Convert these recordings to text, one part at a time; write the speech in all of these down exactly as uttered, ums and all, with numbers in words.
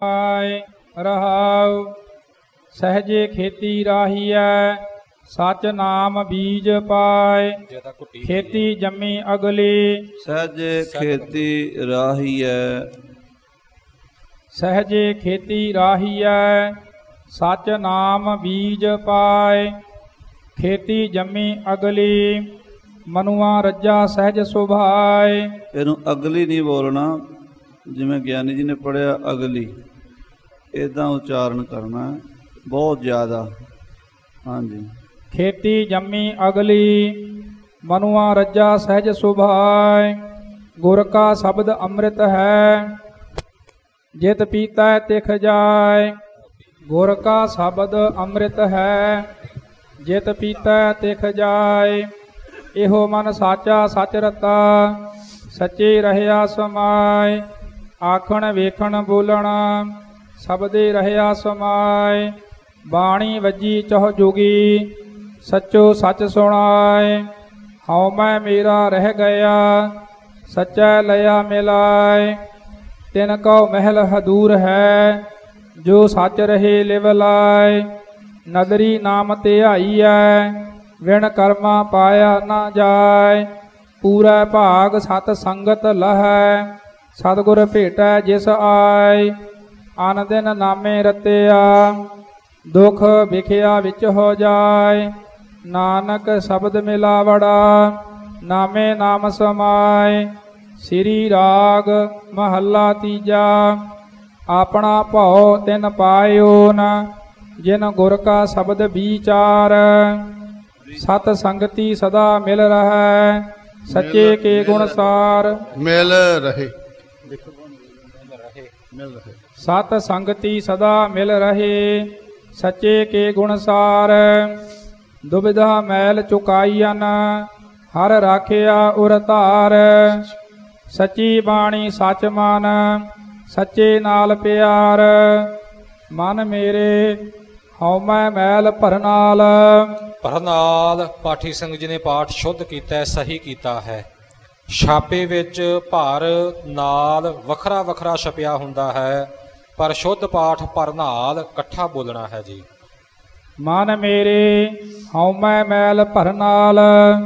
रहाउ सहजे खेती राहिया सच नाम बीज पाए खेती जमी अगली सहजे खेती राहिया सहजे खेती राहिया सच नाम बीज पाए खेती जमी अगली मनुआ रज्जा सहज सुभाए। ਇਹਨੂੰ ਅਗਲੀ नहीं बोलना जिमें ਗਿਆਨੀ जी ने पढ़िया अगली इदा उच्चारण करना बहुत ज़्यादा। हाँ जी खेती जमी अगली मनुआ रज्जा सहज सुभाए गुर का शब्द अमृत है जित पीता तिख जाए गुर का शब्द अमृत है जित पीता तिख जाए इहो मन साचा सच रता सच्चे रहया समाय आखण वेखण बोलण शब्दे रहया समाय बाणी वजी चह जोगी सच्चो सच सुनाए हਉ मैं मेरा रह गया सच्चा लया मिलाए तिन कौ महल हदूर है जो सच रहे लिव लाए नदरी नाम ध्याई है विण कर्मा पाया ना जाए पूरा भाग सत संगत लहै सतगुर भेटै जिस आए अन दिन नामे रत्या दुख विखिया विच हो जाए नानक शब्द मिलावड़ा नामे नाम समाए। श्री राग महला तीजा अपना भौ तिन पायो न जिन गुर का शब्द विचार सत संगति सदा मिल रहा सच्चे के गुण सार मिल रहे सत संगति सदा मिल रहे सच्चे के गुण सार दुविधा मैल चुकाईन हर राखिया उर धार सच्ची बाणी सच मन सच्चे नाल प्यार मन मेरे हਉ मैं मैल भरनाल ਭਰਨਾਲ ਪਾਠੀ ਸਿੰਘ ਜੀ ਨੇ ਪਾਠ ਸ਼ੁੱਧ ਕੀਤਾ ਸਹੀ ਕੀਤਾ ਹੈ। ਛਾਪੇ ਵਿੱਚ ਭਰ ਨਾਲ ਵੱਖਰਾ ਵੱਖਰਾ ਛਪਿਆ ਹੁੰਦਾ ਹੈ ਪਰ ਸ਼ੁੱਧ ਪਾਠ ਭਰਨਾਲ ਇਕੱਠਾ ਬੋਲਣਾ ਹੈ ਜੀ। ਮਨ ਮੇਰੇ ਹਉ ਮੈਂ ਮੈਲ ਭਰਨਾਲ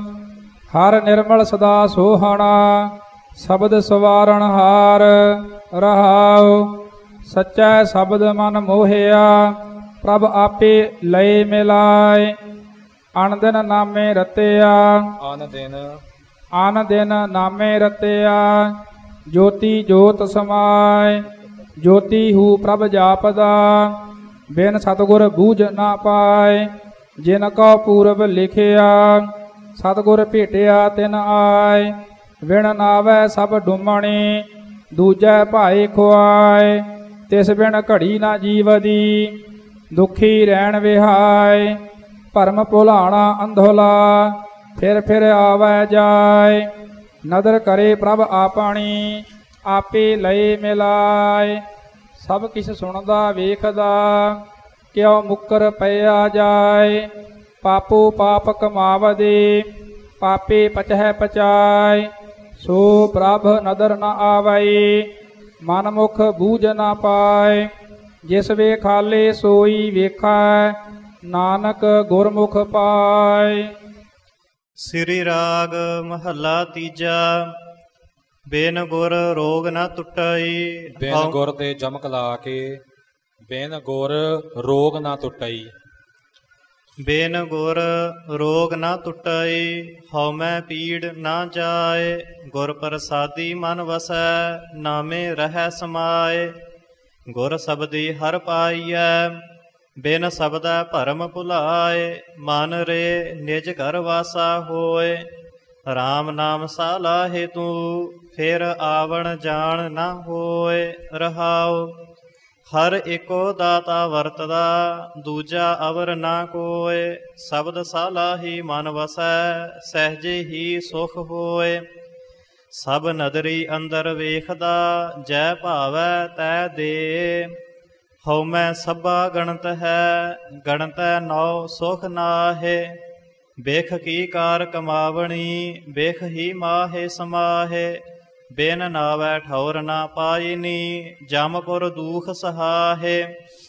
ਹਰ ਨਿਰਮਲ ਸਦਾ ਸੋਹਣਾ ਸ਼ਬਦ ਸਵਾਰਣ ਹਾਰ ਰਹਾਉ ਸੱਚਾ ਸ਼ਬਦ ਮਨ ਮੋਹਿਆ प्रभ आपे लय मिलाए अन दिन नामे रत्या आन दिन आन दिन नामे रत्या ज्योति जोत समाय ज्योति हु प्रभ जापदा बिन सतगुर बूझ ना पाए जिन को पूर्व लिखिया सतगुर भेटिया तिन आए बिन नावै सब डुमणी दूजै भाई खुआए तिस बिन घड़ी ना जीवदी दुखी रैन विहाय भरम भुलाना अंधोला फिर फिर आवै जाए नदर करे प्रभ आपणी आपे लय मिलाए सब किस सुनदा वेखदा क्यों मुकर पया जाए पापो पाप कमावदे पापे पचह पचाए सो प्रभ नदर न आवै मन मुख बूझ न पाए जिस वे खाले सोई वेखा नानक गुरमुख पाए। श्री राग महला तीजा बिन गुर रोग न टुटाई बिन गुर ते जमक ला के बिन गुर रोग न टुटाई बिन गुर रोग न टुटाई हਉ मैं पीड़ न जाए गुर प्रसादी मन वसै नामे रह समाए गुर शब्दी हर पाईऐ बिन शब्दै भरम भुलाए मन रे निज घर वासा होए राम नाम सालाहे तू फिर आवण जान न होए रहाओ हर एको दाता वरतदा दूजा अवर ना कोय शब्द सालाही मन वसै सहजे ही सुख होए सब नदरी अंदर वेखदा जै भावै तै दे हਉ मैं सब्बा गणत है गणत नौ सुख नाहे बेख की कार कमावणी बेख ही माहे समाहे ਬਿਨ ਨਾਵੈ ਠੌਰ ਨਾ ਪਾਇਨੀ, ਜਮਪੁਰ ਦੂਖ ਸਹਾਹੇ।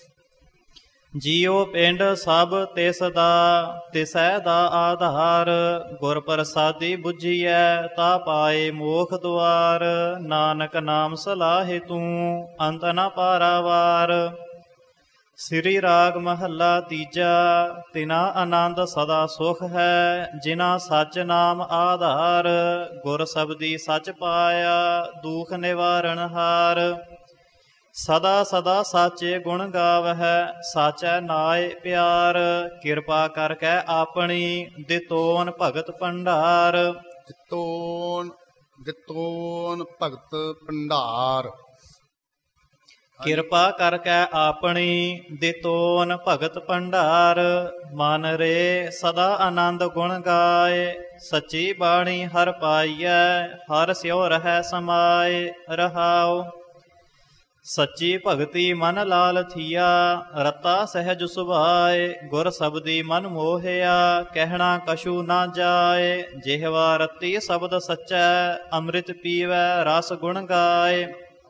ਜੀਉ ਪਿੰਡ ਸਭ ਤਿਸ ਦਾ, ਤਿਸੈ ਦਾ ਆਧਾਰ। ਗੁਰ ਪ੍ਰਸਾਦੀ ਬੁੱਝੀਐ, ਤਾ ਪਾਏ ਮੋਖ ਦੁਆਰ। ਨਾਨਕ ਨਾਮ ਸਲਾਹੇ ਤੂੰ, ਅੰਤ ਨ ਪਾਰਾਵਾਰ। ਸ੍ਰੀ ਰਾਗ ਮਹੱਲਾ ਤੀਜਾ। ਤਿਨਾ ਆਨੰਦ ਸਦਾ ਸੁਖ ਹੈ, ਜਿਨਾ ਸੱਚ ਨਾਮ ਆਧਾਰ। ਗੁਰ ਸਬਦੀ ਸੱਚ ਪਾਇਆ, ਦੁਖ ਨਿਵਾਰਣ ਹਾਰ। ਸਦਾ ਸਦਾ ਸਾਚੇ ਗੁਣ ਗਾਵਹਿ, ਸਾਚੈ ਨਾਇ ਪਿਆਰ। ਕਿਰਪਾ ਕਰਕੇ ਆਪਣੀ, ਦਿਤੋਨ ਭਗਤ ਭੰਡਾਰ। ਦਿੱਤੋਨ ਦਿੱਤੋਨ ਭਗਤ ਭੰਡਾਰ। ਕਿਰਪਾ ਕਰਕੇ ਆਪਣੀ, ਦਿਤੋਨ ਭਗਤ ਭੰਡਾਰ। ਮਨ ਰੇ ਸਦਾ ਆਨੰਦ ਗੁਣ ਗਾਏ, ਸੱਚੀ ਬਾਣੀ ਹਰ ਪਾਈਐ। ਹਰ ਸਿਉ ਰਹਿ ਸਮਾਏ ਰਹਾਉ। ਸੱਚੀ ਭਗਤੀ ਮਨ ਲਾਲ ਥੀਆ, ਰਤਾ ਸਹਿਜ ਸੁਭਾਏ। ਗੁਰ ਸਬਦੀ ਮਨ ਮੋਹਿਆ, ਕਹਿਣਾ ਕਛੂ ਨਾ ਜਾਏ। ਜਿਹਵਾ ਰਤੀ ਸ਼ਬਦ ਸੱਚੈ, ਅੰਮ੍ਰਿਤ ਪੀਵੈ ਰਸ ਗੁਣ ਗਾਏ।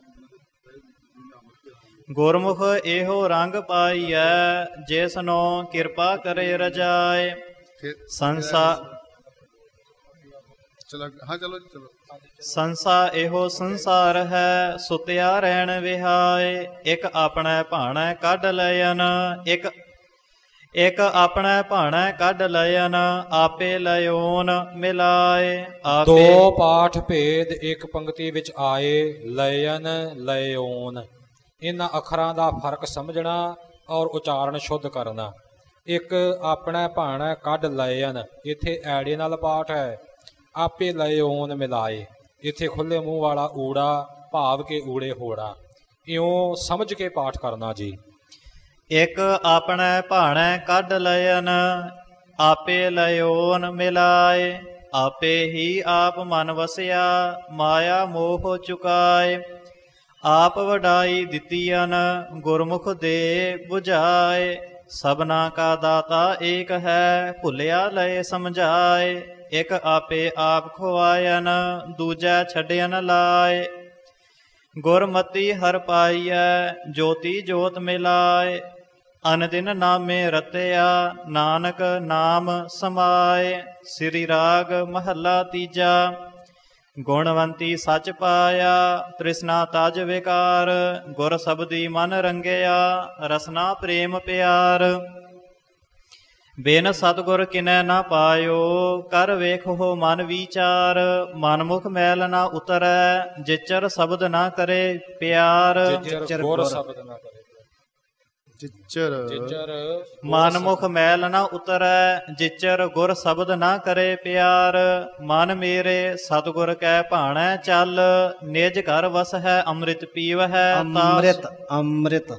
ਗੁਰਮੁਖ ਇਹੋ ਰੰਗ ਪਾਈਐ, ਜਿਸਨੋ ਕਿਰਪਾ ਕਰੇ ਰਜਾਏ। ਸੰਸਾਰ ਚਲੋ ਹਾਂ ਚਲੋ ਜੀ ਚਲੋ। ਸੰਸਾ ਇਹੋ ਸੰਸਾਰ ਹੈ, ਸੁਤਿਆ ਰਹਿਣ ਵਿਹਾਏ। ਇੱਕ ਆਪਣੇ ਭਾਣੈ ਕੱਢ ਲਇਨ, ਇੱਕ ਇੱਕ ਆਪਣੇ ਭਾਣੈ ਕੱਢ ਲਇਨ। ਆਪੇ ਲਇਓਨ ਮਿਲਾਏ। ਆਪੇ ਦੋ ਪਾਠ ਭੇਦ ਇੱਕ ਪੰਕਤੀ ਵਿੱਚ ਆਏ, ਲਯਨ ਲਯੋਨ। ਇਹਨਾਂ ਅੱਖਰਾਂ ਦਾ ਫਰਕ ਸਮਝਣਾ ਔਰ ਉਚਾਰਨ ਸ਼ੁੱਧ ਕਰਨਾ। ਇੱਕ ਆਪਣਾ ਭਾਣਾ ਕੱਢ ਲਇਨ, ਇੱਥੇ ਐੜੇ ਨਾਲ ਪਾਠ ਹੈ। ਆਪੇ ਲਇਓਨ ਮਿਲਾਏ, ਇੱਥੇ ਖੁੱਲੇ ਮੂੰਹ ਵਾਲਾ ਊੜਾ ਭਾਵ ਕੇ ਊੜੇ ਹੋੜਾ। ਇਉਂ ਸਮਝ ਕੇ ਪਾਠ ਕਰਨਾ ਜੀ। ਇੱਕ ਆਪਣੇ ਭਾਣੈ ਕੱਢ ਲਇਨ, ਆਪੇ ਲਇਓਨ ਮਿਲਾਏ। ਆਪੇ ਹੀ ਆਪ ਮਨ ਵਸਿਆ, ਮਾਇਆ ਮੋਹ ਚੁਕਾਏ। ਆਪ ਵਡਾਈ ਦਿੱਤੀਅਨ, ਗੁਰਮੁਖ ਦੇ 부ਝਾਏ। ਸਭਨਾ ਕਾ ਦਾਤਾ ਏਕ ਹੈ, ਭੁੱਲਿਆ ਲਏ ਸਮਝਾਏ। ਇੱਕ ਆਪੇ ਆਪ ਖੁਆਇਨ, ਦੂਜਾ ਛੱਡਿਅਨ ਲਾਏ। ਗੁਰਮਤੀ ਹਰ ਪਾਈਐ, ਜੋਤੀ ਜੋਤ ਮਿਲਾਏ। ਅਨਦਿਨ ਨਾਮੇ ਰਤਿਆ, ਨਾਨਕ ਨਾਮ ਸਮਾਏ। ਸ੍ਰੀ ਰਾਗ ਮਹੱਲਾ ਤੀਜਾ। ਗੁਣਵੰਤੀ ਸੱਚ ਪਾਇਆ, ਤ੍ਰਿਸ਼ਨਾ ਤਜ ਵਿਕਾਰ। ਗੁਰ ਸਬਦੀ ਮਨ ਰੰਗਿਆ, ਰਸਨਾ ਪ੍ਰੇਮ ਪਿਆਰ। ਬਿਨ ਸਤਿਗੁਰ ਕਿਨੈ ਨਾ ਪਾਇਓ, ਕਰ ਵੇਖੋ ਮਨ ਵਿਚਾਰ। ਮਨਮੁਖ ਮੈਲ ਨਾ ਉਤਰੈ, ਜਿਚਰ ਸ਼ਬਦ ਨਾ ਕਰੇ ਪਿਆਰ। ਜਿਚਰ ਗੁਰ ਸ਼ਬਦ ਨਾ ਕਰੇ ਜਿਚਰ ਜਿਚਰ ਮਨਮੁਖ ਮੈਲ ਨਾ ਉਤਰੈ, ਜਿਚਰ ਗੁਰ ਸ਼ਬਦ ਨਾ ਕਰੇ ਪਿਆਰ। ਮਨ ਮੇਰੇ ਸਤਿਗੁਰ ਕੈ ਭਾਣੈ ਚੱਲ, ਨਿਜ ਘਰ ਵਸ ਹੈ ਅੰਮ੍ਰਿਤ ਪੀਵਹਿ। ਅੰਮ੍ਰਿਤ ਅੰਮ੍ਰਿਤ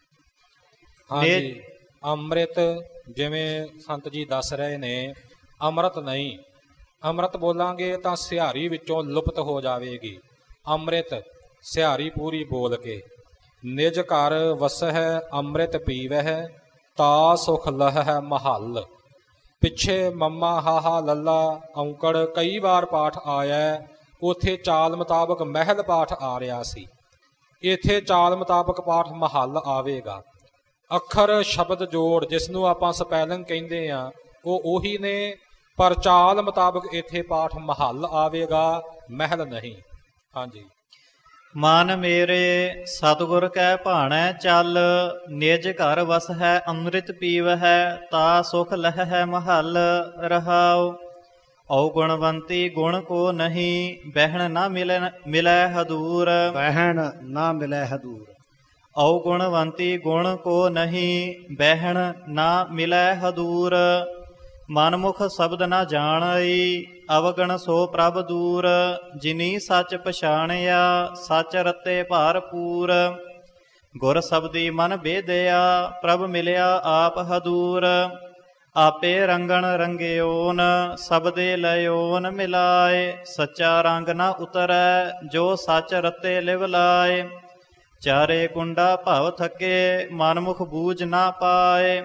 ਹਾਂਜੀ, ਅੰਮ੍ਰਿਤ ਜਿਵੇਂ ਸੰਤ ਜੀ ਦੱਸ ਰਹੇ ਨੇ, ਅੰਮ੍ਰਿਤ ਨਹੀਂ। ਅੰਮ੍ਰਿਤ ਬੋਲਾਂਗੇ ਤਾਂ ਸਿਹਾਰੀ ਵਿੱਚੋਂ ਲੁਪਤ ਹੋ ਜਾਵੇਗੀ। ਅੰਮ੍ਰਿਤ ਸਿਹਾਰੀ ਪੂਰੀ ਬੋਲ ਕੇ। ਨਿਜ ਘਰ ਵਸਹਿ ਅੰਮ੍ਰਿਤ ਪੀਵਹਿ, ਤਾ ਸੁਖ ਲਹੈ ਮਹੱਲ। ਪਿੱਛੇ ਮੰਮਾ ਹਾਹਾ ਲੱਲਾ ਔਂਕੜ ਕਈ ਵਾਰ ਪਾਠ ਆਇਆ। ਉੱਥੇ ਚਾਲ ਮੁਤਾਬਕ ਮਹਿਲ ਪਾਠ ਆ ਰਿਹਾ ਸੀ, ਇੱਥੇ ਚਾਲ ਮੁਤਾਬਕ ਪਾਠ ਮਹੱਲ ਆਵੇਗਾ। ਅੱਖਰ ਸ਼ਬਦ ਜੋੜ ਜਿਸ ਨੂੰ ਆਪਾਂ ਸਪੈਲਿੰਗ ਕਹਿੰਦੇ ਆ, ਉਹ ਉਹੀ ਨੇ, ਪਰ ਚਾਲ ਮੁਤਾਬਕ ਇੱਥੇ ਪਾਠ ਮਹੱਲ ਆਵੇਗਾ, ਮਹਿਲ ਨਹੀਂ। ਹਾਂਜੀ। ਮਨ ਮੇਰੇ ਸਤਿਗੁਰ ਕੈ ਭਾਣੈ ਚੱਲ, ਨਿਜ ਘਰ ਵਸ ਹੈ ਅੰਮ੍ਰਿਤ ਪੀਵਹਿ। ਤਾ ਸੁਖ ਲਹੈ ਮਹੱਲ ਰਹਾਉ। ਔ ਗੁਣਵੰਤੀ ਗੁਣ ਕੋ ਨਹੀਂ, ਬਹਿਣ ਨਾ ਮਿਲੈ ਮਿਲੈ ਹਦੂਰ। ਬਹਿਣ ਨਾ ਮਿਲੈ ਹਦੂਰ। ਔ ਗੁਣਵੰਤੀ ਗੁਣ ਕੋ ਨਹੀਂ, ਬਹਿਣ ਨਾ ਮਿਲੈ ਹਦੂਰ। ਮਨਮੁਖ ਸ਼ਬਦ ਨਾ ਜਾਣਈ, ਅਵਗਣ ਸੋ ਪ੍ਰਭ ਦੂਰ। ਜਿਨੀ ਸੱਚ ਪਛਾਣਿਆ, ਸੱਚ ਰਤੇ ਭਰਪੂਰ। ਗੁਰ ਸਬਦੀ ਮਨ ਬੇਦਿਆ, ਪ੍ਰਭ ਮਿਲਿਆ ਆਪ ਹਦੂਰ। ਆਪੇ ਰੰਗਣ ਰੰਗਿਓਨ, ਸਬਦੇ ਲਇਓਨ ਮਿਲਾਏ। ਸੱਚਾ ਰੰਗ ਨਾ ਉਤਰੈ, ਜੋ ਸੱਚ ਰਤੇ ਲਿਵ ਲਾਏ। ਚਾਰੇ ਕੁੰਡਾ ਭਵ ਥਕੇ, ਮਨਮੁਖ ਬੂਝ ਨਾ ਪਾਏ।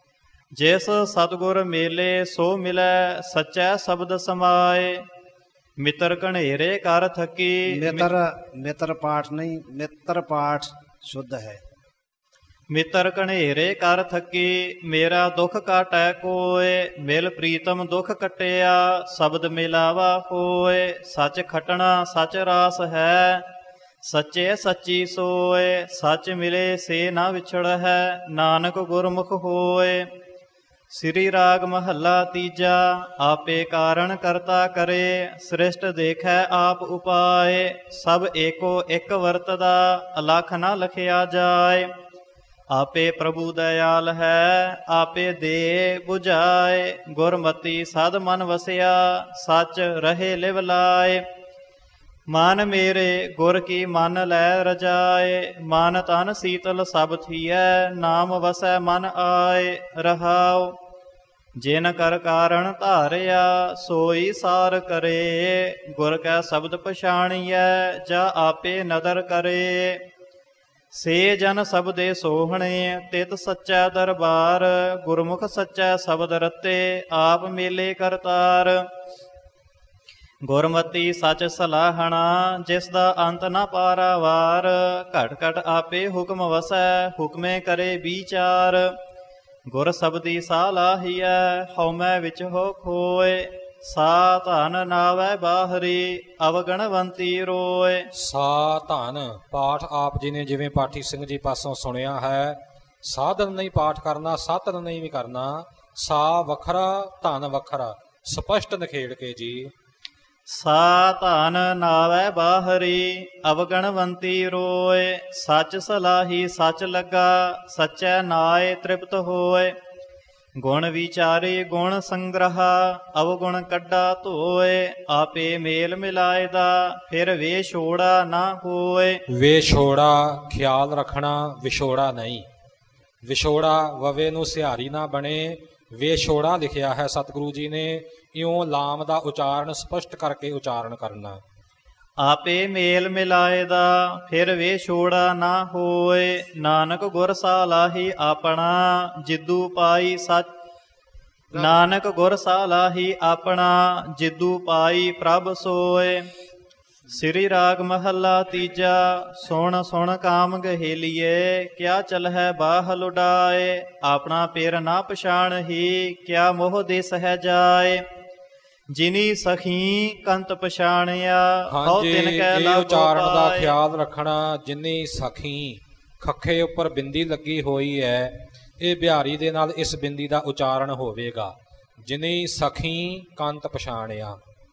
ਜਿਸ ਸਤਿਗੁਰ ਮੇਲੇ ਸੋ ਮਿਲੈ, ਸੱਚੈ ਸ਼ਬਦ ਸਮਾਏ। ਮਿੱਤਰ ਘਨੇਰੇ ਕਰ ਥਕੀ। मित्र मित्र पाठ नहीं, मित्र पाठ शुद्ध है। ਮਿੱਤਰ ਘਨੇਰੇ ਕਰ ਥਕੀ, ਮੇਰਾ ਦੁੱਖ ਕਾਟੈ ਕੋਏ। ਮਿਲ ਪ੍ਰੀਤਮ ਦੁੱਖ ਕਟਿਆ, ਸ਼ਬਦ ਮਿਲਾਵਾ ਹੋਏ। ਸੱਚ ਖਟਣਾ ਸੱਚ ਰਾਸ ਹੈ, ਸੱਚੇ ਸੱਚੀ ਸੋਏ। ਸੱਚ ਮਿਲੇ ਸੇ ਨਾ ਵਿਛੜ ਹੈ, ਨਾਨਕ ਗੁਰਮੁਖ ਹੋਏ। ਸ੍ਰੀ ਰਾਗ ਮਹੱਲਾ ਤੀਜਾ। ਆਪੇ ਕਾਰਣ ਕਰਤਾ ਕਰੇ, ਸ੍ਰਿਸ਼ਟ ਦੇਖੈ ਆਪ ਉਪਾਏ। ਸਭ ਏਕੋ ਇੱਕ ਵਰਤਦਾ, ਅਲਖ ਨਾ ਲਖਿਆ ਜਾਏ। ਆਪੇ ਪ੍ਰਭੂ ਦਇਆਲ ਹੈ, ਆਪੇ ਦੇ 부ਝਾਏ। ਗੁਰਮਤੀ ਸਦ ਮਨ ਵਸਿਆ, ਸੱਚ ਰਹੇ ਲਿਵ ਲਾਏ। ਮਨ ਮੇਰੇ ਗੁਰ ਕੀ ਮਨ ਲੈ ਰਜਾਏ। ਮਨ ਤਨ ਸੀਤਲ ਸਭ ਥੀਐ, ਨਾਮ ਵਸੈ ਮਨ ਆਏ। ਰਹਾਉ ਜਿਨ ਕਰ ਕਾਰਣ ਧਾਰਿਆ, ਸੋਈ ਸਾਰ ਕਰੇ। ਗੁਰ ਕੈ ਸ਼ਬਦ ਪਛਾਣੀਐ, ਜਾ ਆਪੇ ਨਦਰ ਕਰੇ। ਸੇ ਜਨ ਸਬਦੇ ਸੋਹਣੇ, ਤਿਤ ਸੱਚਾ ਦਰਬਾਰ। ਗੁਰਮੁਖ ਸੱਚਾ ਸ਼ਬਦ ਰਤੇ, ਆਪ ਮੇਲੇ ਕਰਤਾਰ। ਗੁਰਮਤੀ ਸੱਚ ਸਲਾਹਣਾ, ਜਿਸ ਦਾ ਅੰਤ ਨਾ ਪਾਰਾਵਾਰ। ਘਟ ਘਟ ਆਪੇ ਹੁਕਮ ਵਸੈ, ਹੁਕਮੇ ਕਰੇ ਵਿਚਾਰ। ਗੁਰ ਸਬਦੀ ਸਾਲਾਹੀਐ, ਹਉਮੈ ਵਿੱਚ ਹੋ ਖੋਏ। ਸਾ ਧਨ ਨਾਵੈ ਬਾਹਰੀ, ਅਵਗਣਵੰਤੀ ਰੋਏ। ਸਾ ਧਨ ਪਾਠ ਆਪ ਜੀ ਨੇ ਜਿਵੇਂ ਪਾਠੀ ਸਿੰਘ ਜੀ ਪਾਸੋਂ ਸੁਣਿਆ ਹੈ। ਸਾਧਨ ਨਹੀਂ ਪਾਠ ਕਰਨਾ, ਸਾਧਨ ਨਹੀਂ ਵੀ ਕਰਨਾ। ਸਾ ਵੱਖਰਾ, ਧਨ ਵੱਖਰਾ, ਸਪਸ਼ਟ ਨਿਖੇੜ ਕੇ ਜੀ। ਸਾ ਧਨ ਨਾਵੈ ਬਾਹਰੀ, ਅਵਗਣਵੰਤੀ ਰੋਏ। ਸੱਚ ਸਲਾਹੀ ਸੱਚ ਲੱਗਾ, ਸੱਚੈ ਨਾਏ ਤ੍ਰਿਪਤ ਹੋਏ। ਗੁਣ ਵਿਚਾਰੇ ਗੁਣ ਸੰਗ੍ਰਹਾ, ਅਵਗੁਣ ਕੱਢਾ ਧੋਏ। ਆਪੇ ਮੇਲ ਮਿਲਾਇਦਾ, ਫਿਰ ਵਿਛੋੜਾ ਨਾ ਹੋਏ। ਵਿਛੋੜਾ ਖਿਆਲ ਰੱਖਣਾ, ਵਿਛੋੜਾ ਨਹੀਂ। ਵਿਛੋੜਾ ਵਵੇ ਨੂੰ ਸਿਹਾਰੀ ਨਾ ਬਣੇ। ਵਿਛੋੜਾ ਲਿਖਿਆ ਹੈ ਸਤਿਗੁਰੂ ਜੀ ਨੇ, ਇਉਂ ਲਾਮ ਦਾ ਉਚਾਰਨ ਸਪਸ਼ਟ ਕਰਕੇ ਉਚਾਰਨ ਕਰਨਾ। ਆਪੇ ਮੇਲ ਮਿਲਾਇਦਾ, ਫਿਰ ਵਿਛੋੜਾ ਨਾ ਹੋਏ। ਨਾਨਕ ਗੁਰ ਸਾਲਾਹੀ ਆਪਣਾ, ਜਿੱਦੂ ਪਾਈ ਸੱਚ। ਨਾਨਕ ਗੁਰ ਸਾਲਾਹੀ ਆਪਣਾ, ਜਿੱਦੂ ਪਾਈ ਪ੍ਰਭ ਸੋਏ। ਸ੍ਰੀ ਰਾਗ ਮਹੱਲਾ ਤੀਜਾ। ਸੁਣ ਸੁਣ ਕਾਮ ਗਹੇਲੀਏ, ਕਿਆ ਚਲਹਿ ਬਾਹ ਲੁਡਾਏ। ਆਪਣਾ ਪਿਰ ਨਾ ਪਛਾਣਹੀ, ਕਿਆ ਮੋਹ ਦਿਸ ਹੈ ਜਾਏ। ਜਿਨੀ ਸਖੀ ਕੰਤ ਪਛਾਣਿਆ, ਹਉ ਤਿਨ ਕੈ ਇਹ ਲਾਗੋ ਉਚਾਰਨ ਦਾ ਪਾਏ। ਖਿਆਲ ਰੱਖਣਾ। ਜਿਨੀ ਸਖੀ, ਖੱਖੇ ਉੱਪਰ ਬਿੰਦੀ ਲੱਗੀ ਹੋਈ ਹੈ, ਇਹ ਬਿਹਾਰੀ ਦੇ ਨਾਲ ਇਸ ਬਿੰਦੀ ਦਾ ਉਚਾਰਨ ਹੋਵੇਗਾ। ਜਿਨੀ ਸਖੀ ਕੰਤ ਪਛਾਣਿਆ।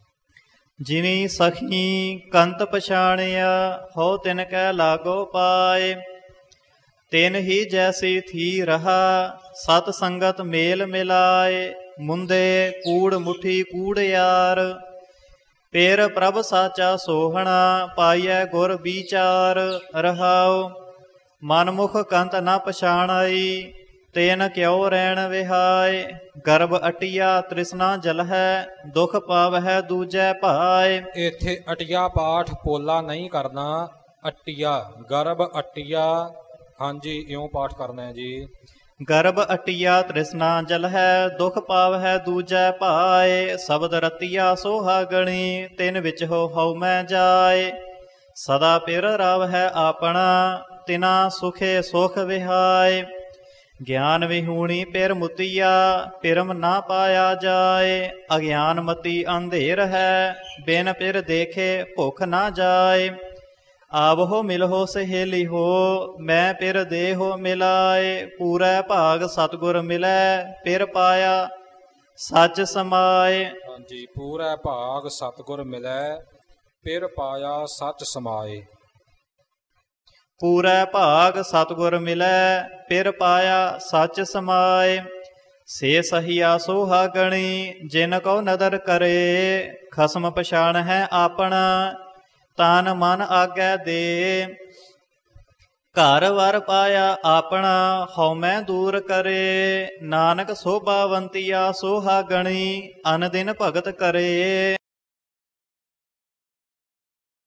ਜਿਨੀ ਸਖੀ ਕੰਤ ਪਛਾਣਿਆ, ਹਉ ਤਿਨ ਕੈ ਲਾਗੋ ਪਾਏ। ਤਿਨ ਹੀ ਜੈਸੀ ਥੀ ਰਹਾ, ਸਤ ਸੰਗਤ ਮੇਲ ਮਿਲਾਏ। ਮੁੰਦੇ ਕੂੜ ਮੁਠੀ ਕੂੜਿਆਰ, ਪੇਰ ਪ੍ਰਭ ਸਾਚਾ ਸੋਹਣਾ। ਪਾਈਐ ਗੁਰ ਵਿਚਾਰ, ਰਹਾਉ ਮਨਮੁਖ ਕੰਤ ਨਾ ਪਛਾਣਾਈ। ਤੇਨ ਕਿਉ ਰਹਿਣ ਵਿਹਾਏ। ਗਰਭ ਅਟਿਆ ਤ੍ਰਿਸ਼ਨਾ ਜਲਹਿ, ਦੁਖ ਪਾਵਹਿ ਦੂਜੈ ਭਾਏ। ਇੱਥੇ ਅਟਿਆ ਪਾਠ ਪੋਲਾ ਨਹੀਂ ਕਰਨਾ। ਅਟਿਆ, ਗਰਭ ਅਟਿਆ, ਹਾਂਜੀ ਇਉਂ ਪਾਠ ਕਰਨਾ ਹੈ ਜੀ। ਗਰਭ ਅਟਿਆ ਤ੍ਰਿਸ਼ਨਾ ਜਲਹਿ, ਦੁਖ ਪਾਵਹਿ ਦੂਜੈ ਭਾਏ। ਸ਼ਬਦ ਰਤੀਆ ਸੋਹਾਗਣੀ, ਤਿਨ ਵਿੱਚ ਹੋ ਹਉਮੈ ਜਾਏ। ਸਦਾ ਪਿਰ ਰਵ ਹੈ ਆਪਣਾ, ਤਿਨਾ ਸੁਖੇ ਸੁਖ ਵਿਹਾਏ। ਗਿਆਨ ਵਿਹੂਣੀ ਪਿਰ ਮੁਤੀਆ, ਪਿਰਮ ਨਾ ਪਾਇਆ ਜਾਏ। ਅਗਿਆਨ ਮਤੀ ਅੰਧੇਰ ਹੈ, ਬਿਨ ਪਿਰ ਦੇਖੇ ਭੁੱਖ ਨਾ ਜਾਏ। ਆਵਹੋ ਮਿਲਹੋ ਸਹੇਲੀ ਹੋ, ਮੈਂ ਪਿਰ ਦੇਹੋ ਮਿਲਾਏ। ਪੂਰੈ ਭਾਗ ਸਤਿਗੁਰ ਮਿਲੈ, ਪਿਰ ਪਾਇਆ ਸੱਚ ਸਮਾਏ। ਹਾਂਜੀ, ਪੂਰਾ ਭਾਗ ਸਤਿਗੁਰ ਮਿਲੈ, ਪਿਰ ਪਾਇਆ ਸੱਚ ਸਮਾਏ। ਪੂਰੈ ਭਾਗ ਸਤਿਗੁਰ ਮਿਲੈ, ਪਿਰ ਪਾਇਆ ਸੱਚ ਸਮਾਏ। ਸੇ ਸਹੀਆ ਸੋਹਾਗਣੀ, ਜਿਨ ਕੋ ਨਦਰ ਕਰੇ। ਖਸਮ ਪਛਾਣ ਹੈ ਆਪਣਾ, ਤਨ ਮਨ ਆਗੈ ਦੇ। ਘਰ ਵਰ ਪਾਇਆ ਆਪਣਾ, ਹਉਮੈ ਦੂਰ ਕਰੇ। ਨਾਨਕ ਸੋਭਾਵੰਤੀਆ ਸੋਹਾਗਣੀ, ਅਨ ਦਿਨ ਭਗਤ ਕਰੇ।